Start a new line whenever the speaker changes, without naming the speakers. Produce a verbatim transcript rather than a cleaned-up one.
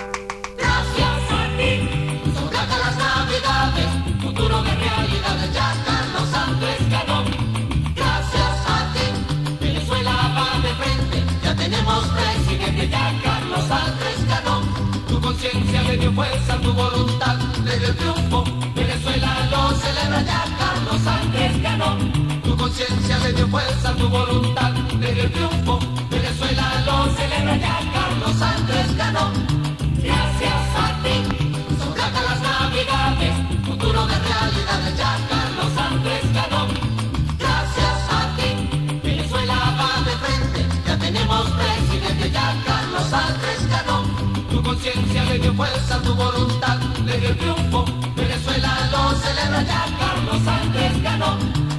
Gracias a ti, son gratas las navidades, futuro de realidades, ya Carlos Andrés ganó. Gracias a ti, Venezuela va de frente, ya tenemos presidente, ya Carlos Andrés ganó. Tu conciencia le dio fuerza, tu voluntad le dio triunfo, Venezuela lo celebra, ya Carlos Andrés ganó. Tu conciencia le dio fuerza, tu voluntad le dio triunfo, Venezuela lo celebra, ya Carlos Andrés ganó. Gracias a ti, son gratas las navidades, futuro de realidades, ya Carlos Andrés ganó. Gracias a ti, Venezuela va de frente, ya tenemos presidente, ya Carlos Andrés ganó. Tu conciencia le dio fuerza, tu voluntad le dio triunfo, Venezuela lo celebra, ya Carlos Andrés ganó.